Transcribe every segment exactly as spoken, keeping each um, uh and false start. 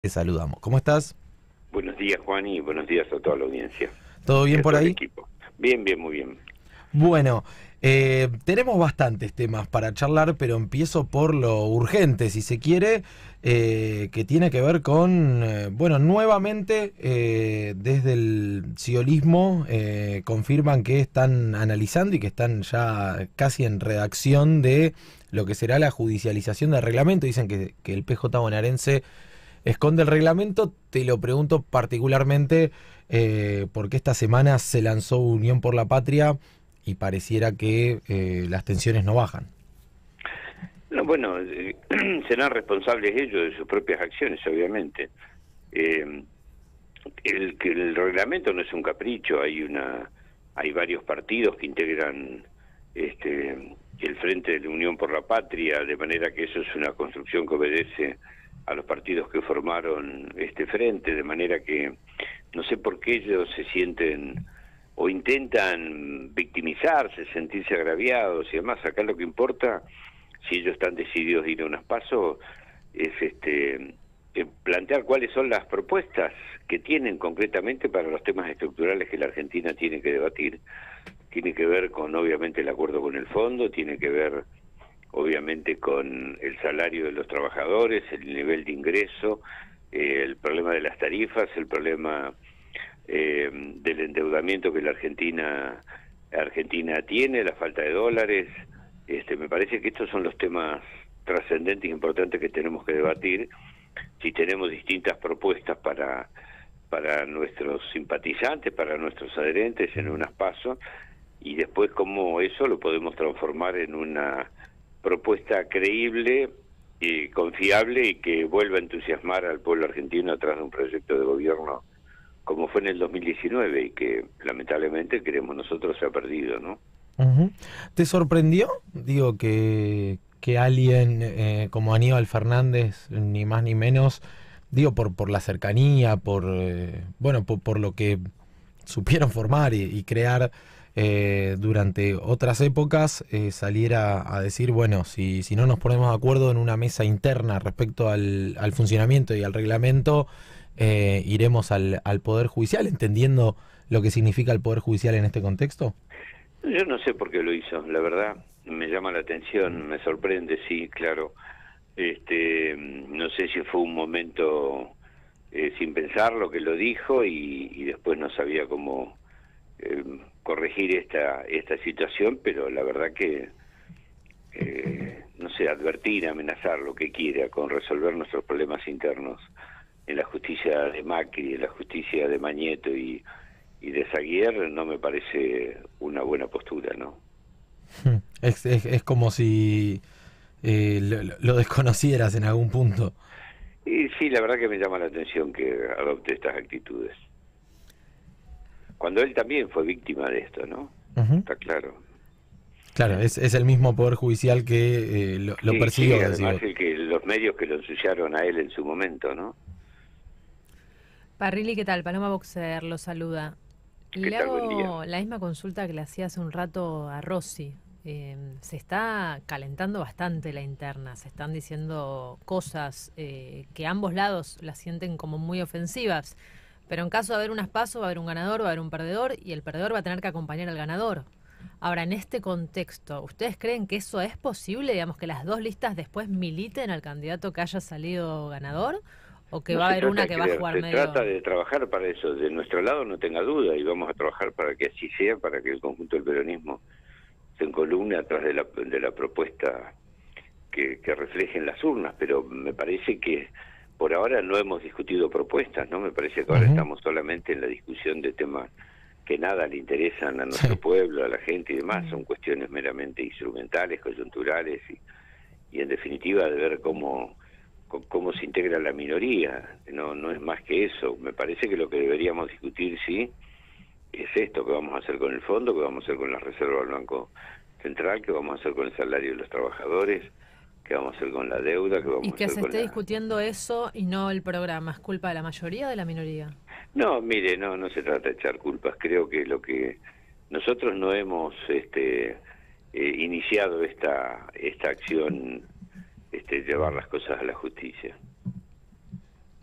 Te saludamos. ¿Cómo estás? Buenos días, Juan, y buenos días a toda la audiencia ¿Todo y bien a por todo el ahí? equipo. Bien, bien, muy bien. Bueno, eh, tenemos bastantes temas para charlar, pero empiezo por lo urgente, si se quiere, eh, que tiene que ver con, eh, bueno, nuevamente eh, desde el siolismo eh, confirman que están analizando y que están ya casi en redacción de lo que será la judicialización del reglamento. Dicen que, que el P J bonaerense esconde el reglamento. Te lo pregunto particularmente eh, porque esta semana se lanzó Unión por la Patria y pareciera que eh, las tensiones no bajan. No, bueno, eh, serán responsables ellos de sus propias acciones, obviamente. Eh, el, que el reglamento no es un capricho, hay una, hay varios partidos que integran este el Frente de la Unión por la Patria, de manera que eso es una construcción que obedece a los partidos que formaron este frente, de manera que no sé por qué ellos se sienten o intentan victimizarse, sentirse agraviados y demás. Acá lo que importa, si ellos están decididos a ir a unos pasos, es este eh, plantear cuáles son las propuestas que tienen concretamente para los temas estructurales que la Argentina tiene que debatir. Tiene que ver con, obviamente, el acuerdo con el fondo, tiene que ver, obviamente, con el salario de los trabajadores, el nivel de ingreso, eh, el problema de las tarifas, el problema eh, del endeudamiento que la Argentina Argentina tiene, la falta de dólares. Este, me parece que estos son los temas trascendentes e importantes que tenemos que debatir. Si tenemos distintas propuestas para para nuestros simpatizantes, para nuestros adherentes en unas pasos, y después cómo eso lo podemos transformar en una propuesta creíble y confiable y que vuelva a entusiasmar al pueblo argentino atrás de un proyecto de gobierno como fue en el dos mil diecinueve y que lamentablemente creemos nosotros se ha perdido, ¿no? Uh-huh. ¿Te sorprendió, digo, que, que alguien eh, como Aníbal Fernández, ni más ni menos, digo, por, por la cercanía, por, eh, bueno, por, por lo que supieron formar y, y crear eh, durante otras épocas, eh, saliera a decir, bueno, si, si no nos ponemos de acuerdo en una mesa interna respecto al, al funcionamiento y al reglamento, eh, iremos al, al Poder Judicial, entendiendo lo que significa el Poder Judicial en este contexto? Yo no sé por qué lo hizo, la verdad, me llama la atención, me sorprende, sí, claro. Este, no sé si fue un momento eh, sin pensarlo que lo dijo y, y después no sabía cómo eh, corregir esta esta situación, pero la verdad que eh, no sé, advertir, amenazar lo que quiera con resolver nuestros problemas internos en la justicia de Macri, en la justicia de Mañeto y y de Zaguier, no me parece una buena postura, ¿no? Es, es, es como si eh, lo, lo desconocieras en algún punto. Y sí, la verdad que me llama la atención que adopte estas actitudes. Cuando él también fue víctima de esto, ¿no? Uh-huh. Está claro. Claro, es, es el mismo Poder Judicial que eh, lo, lo Sí, persiguió, sí, además decimos. el que los medios que lo ensuciaron a él en su momento, ¿no? Parrilli, ¿qué tal? Paloma Boxer lo saluda. ¿Qué Le tal? Buen día. hago la misma consulta que le hacía hace un rato a Rossi. Eh, se está calentando bastante la interna, se están diciendo cosas eh, que ambos lados las sienten como muy ofensivas, pero en caso de haber unas PASO va a haber un ganador, va a haber un perdedor y el perdedor va a tener que acompañar al ganador. Ahora, en este contexto, ¿ustedes creen que eso es posible, digamos, que las dos listas después militen al candidato que haya salido ganador? ¿O que No va a se haber trata una de que va a creer, jugar se medio...? trata de trabajar para eso. De nuestro lado no tenga duda y vamos a trabajar para que así sea, para que el conjunto del peronismo se encolumne atrás de la, de la propuesta que, que reflejen las urnas, pero me parece que por ahora no hemos discutido propuestas, ¿no? Me parece que ahora Uh-huh. estamos solamente en la discusión de temas que nada le interesan a nuestro Sí. pueblo, a la gente y demás, Mm. son cuestiones meramente instrumentales, coyunturales y, y en definitiva de ver cómo cómo se integra la minoría, no no es más que eso. Me parece que lo que deberíamos discutir, sí, es esto, qué vamos a hacer con el fondo, qué vamos a hacer con la reserva del Banco Central, qué vamos a hacer con el salario de los trabajadores, qué vamos a hacer con la deuda, qué Y vamos a que hacer se con esté la... discutiendo eso y no el programa, ¿es culpa de la mayoría o de la minoría? No, mire, no no se trata de echar culpas, creo que lo que nosotros no hemos este eh, iniciado esta esta acción, este llevar las cosas a la justicia.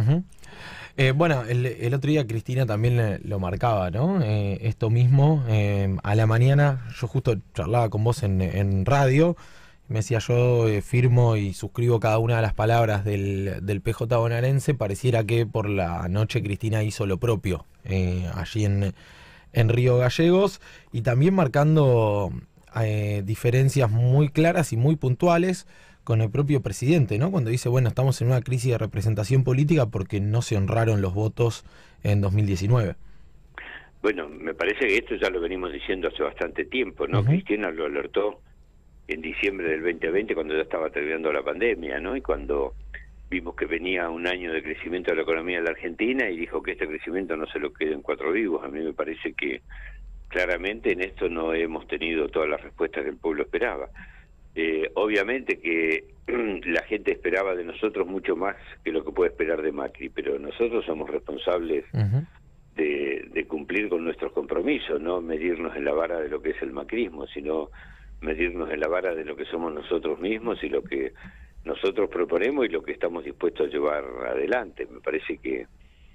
Uh-huh. Eh, bueno, el, el otro día Cristina también le- lo marcaba, ¿no? Eh, esto mismo, eh, a la mañana, yo justo charlaba con vos en, en radio, me decía yo eh, firmo y suscribo cada una de las palabras del, del P J bonaerense, pareciera que por la noche Cristina hizo lo propio eh, allí en, en Río Gallegos, y también marcando eh, diferencias muy claras y muy puntuales con el propio presidente, ¿no? Cuando dice, bueno, estamos en una crisis de representación política porque no se honraron los votos en dos mil diecinueve. Bueno, me parece que esto ya lo venimos diciendo hace bastante tiempo, ¿no? Uh-huh. Cristina lo alertó en diciembre del veinte veinte, cuando ya estaba terminando la pandemia, ¿no? Y cuando vimos que venía un año de crecimiento de la economía de la Argentina, y dijo que este crecimiento no se lo queden cuatro vivos. A mí me parece que claramente en esto no hemos tenido todas las respuestas que el pueblo esperaba. Eh, obviamente que la gente esperaba de nosotros mucho más que lo que puede esperar de Macri, pero nosotros somos responsables Uh-huh. de, de cumplir con nuestros compromisos, no medirnos en la vara de lo que es el macrismo, sino medirnos en la vara de lo que somos nosotros mismos y lo que nosotros proponemos y lo que estamos dispuestos a llevar adelante. Me parece que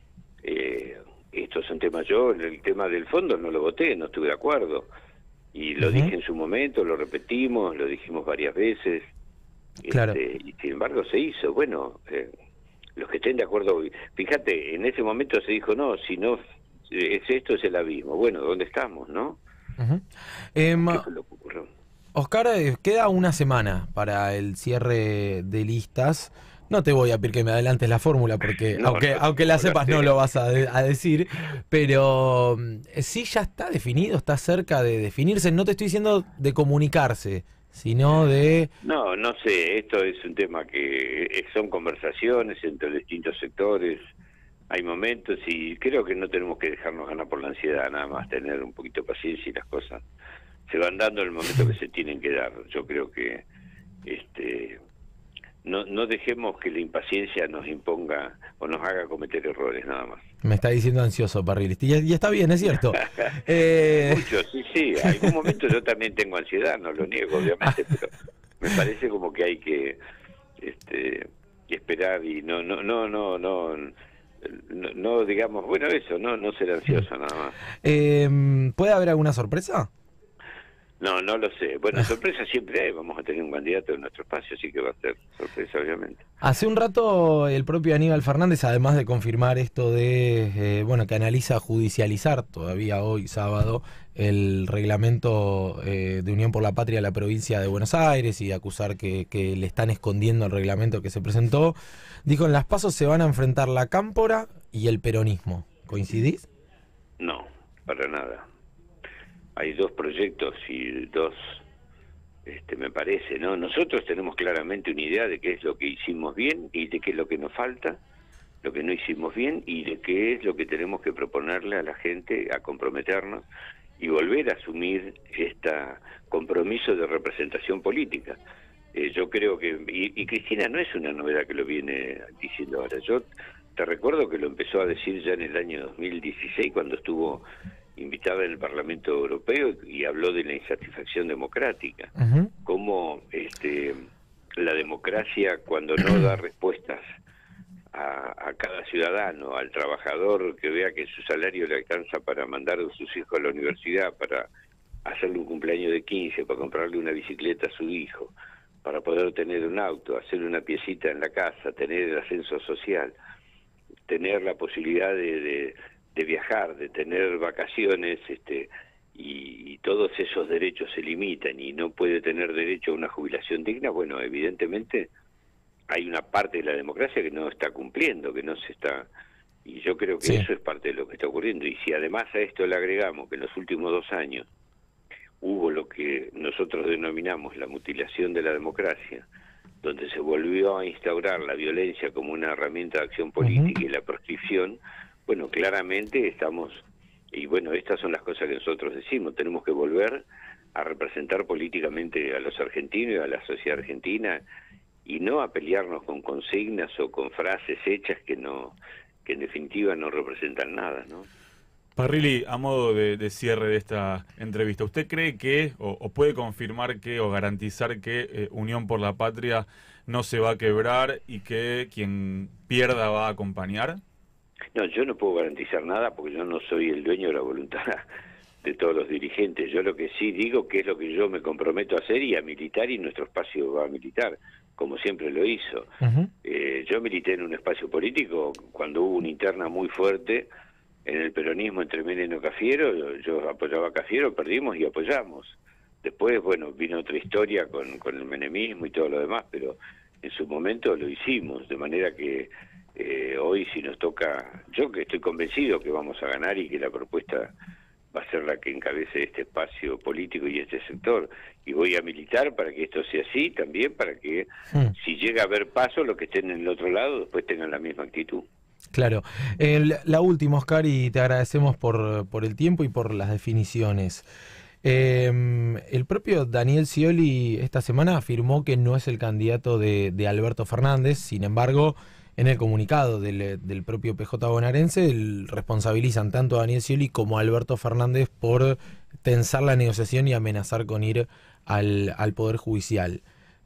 eh, esto es un tema, yo el tema del fondo no lo voté, no estuve de acuerdo, y lo Uh-huh. dije en su momento, lo repetimos, lo dijimos varias veces, Claro. este, y sin embargo se hizo. Bueno, eh, los que estén de acuerdo, fíjate, en ese momento se dijo, no, si no es esto, es el abismo. Bueno, ¿dónde estamos, no? Uh-huh. Em, ¿Qué fue lo que ocurrió? Oscar, eh, queda una semana para el cierre de listas. No te voy a pedir que me adelantes la fórmula porque No, aunque, no, aunque la no la sepas sé. no lo vas a, de- a decir, pero mm, sí ya está definido, está cerca de definirse. No te estoy diciendo de comunicarse, sino de... No, no sé, esto es un tema que eh, son conversaciones entre distintos sectores, hay momentos y creo que no tenemos que dejarnos ganar por la ansiedad, nada más tener un poquito de paciencia y las cosas se van dando en el momento que se tienen que dar. Yo creo que este no no dejemos que la impaciencia nos imponga o nos haga cometer errores, nada más. Me está diciendo ansioso, Parrilista. Y, y está bien, es cierto. Eh, Mucho, sí, sí, en algún momento yo también tengo ansiedad, no lo niego, obviamente, pero me parece como que hay que este esperar y no no no no no no, no digamos, bueno, eso, no no ser ansioso nada más. eh, ¿Puede haber alguna sorpresa? No, no lo sé. Bueno, sorpresa siempre hay, vamos a tener un candidato en nuestro espacio, así que va a ser sorpresa, obviamente. Hace un rato el propio Aníbal Fernández, además de confirmar esto de, eh, bueno, que analiza judicializar todavía hoy, sábado, el reglamento eh, de Unión por la Patria de la provincia de Buenos Aires y acusar que, que le están escondiendo el reglamento que se presentó, dijo, en las PASO se van a enfrentar la cámpora y el peronismo. ¿Coincidís? No, para nada. Hay dos proyectos y dos, este, me parece, ¿no? Nosotros tenemos claramente una idea de qué es lo que hicimos bien y de qué es lo que nos falta, lo que no hicimos bien y de qué es lo que tenemos que proponerle a la gente a comprometernos y volver a asumir este compromiso de representación política. Eh, yo creo que, y, y Cristina no es una novedad que lo viene diciendo ahora, yo te recuerdo que lo empezó a decir ya en el año dos mil dieciséis cuando estuvo invitada en el Parlamento Europeo y habló de la insatisfacción democrática, Uh-huh. cómo este, la democracia cuando no da respuestas a, a cada ciudadano, al trabajador que vea que su salario le alcanza para mandar a sus hijos a la universidad, para hacerle un cumpleaños de quince, para comprarle una bicicleta a su hijo, para poder tener un auto, hacerle una piecita en la casa, tener el ascenso social, tener la posibilidad de... de de viajar, de tener vacaciones, este, y, y todos esos derechos se limitan y no puede tener derecho a una jubilación digna, bueno, evidentemente hay una parte de la democracia que no está cumpliendo, que no se está, y yo creo que Sí. eso es parte de lo que está ocurriendo. Y si además a esto le agregamos que en los últimos dos años hubo lo que nosotros denominamos la mutilación de la democracia, donde se volvió a instaurar la violencia como una herramienta de acción política, uh-huh, y la proscripción, bueno, claramente estamos, y bueno, estas son las cosas que nosotros decimos, tenemos que volver a representar políticamente a los argentinos y a la sociedad argentina, y no a pelearnos con consignas o con frases hechas que no, que en definitiva no representan nada, ¿no? Parrilli, a modo de, de cierre de esta entrevista, ¿usted cree que, o, o puede confirmar que, o garantizar que eh, Unión por la Patria no se va a quebrar y que quien pierda va a acompañar? No, yo no puedo garantizar nada porque yo no soy el dueño de la voluntad de todos los dirigentes. Yo lo que sí digo que es lo que yo me comprometo a hacer y a militar, y nuestro espacio va a militar, como siempre lo hizo. Uh-huh. eh, yo milité en un espacio político cuando hubo una interna muy fuerte en el peronismo entre Menem y Cafiero. Yo, yo apoyaba a Cafiero, perdimos y apoyamos. Después, bueno, vino otra historia con, con el menemismo y todo lo demás, pero en su momento lo hicimos, de manera que eh, hoy si nos toca, yo que estoy convencido que vamos a ganar y que la propuesta va a ser la que encabece este espacio político y este sector, y voy a militar para que esto sea así, también para que mm. si llega a haber paso, los que estén en el otro lado después tengan la misma actitud. Claro. El, la última, Oscar, y te agradecemos por, por el tiempo y por las definiciones. Eh, el propio Daniel Scioli esta semana afirmó que no es el candidato de, de Alberto Fernández. Sin embargo, en el comunicado del, del propio P J bonaerense el, responsabilizan tanto a Daniel Scioli como a Alberto Fernández por tensar la negociación y amenazar con ir al, al Poder Judicial.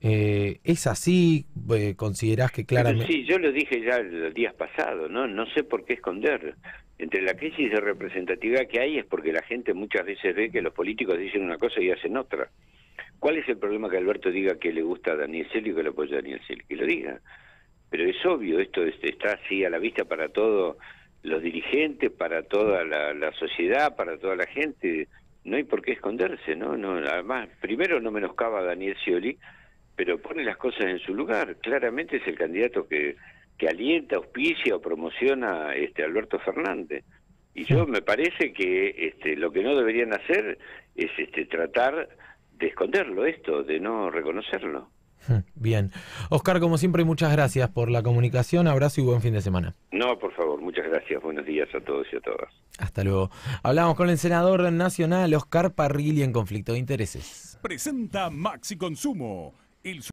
Eh, ¿Es así? Eh, ¿Considerás que claramente...? Sí, yo lo dije ya los días pasados, ¿no? No sé por qué esconder. Entre la crisis de representatividad que hay es porque la gente muchas veces ve que los políticos dicen una cosa y hacen otra. ¿Cuál es el problema que Alberto diga que le gusta a Daniel Scioli y que lo apoya a Daniel Scioli? Que lo diga. Pero es obvio, esto está así a la vista para todos los dirigentes, para toda la, la sociedad, para toda la gente. No hay por qué esconderse, ¿no? no Además, primero no menoscaba a Daniel Scioli, pero pone las cosas en su lugar. Claramente es el candidato que, que alienta, auspicia o promociona este Alberto Fernández. Y yo me parece que este, lo que no deberían hacer es este, tratar de esconderlo esto, de no reconocerlo. Bien. Oscar, como siempre, muchas gracias por la comunicación. Abrazo y buen fin de semana. No, por favor, muchas gracias. Buenos días a todos y a todas. Hasta luego. Hablamos con el senador nacional Oscar Parrilli en Conflicto de Intereses. Presenta Maxi Consumo. El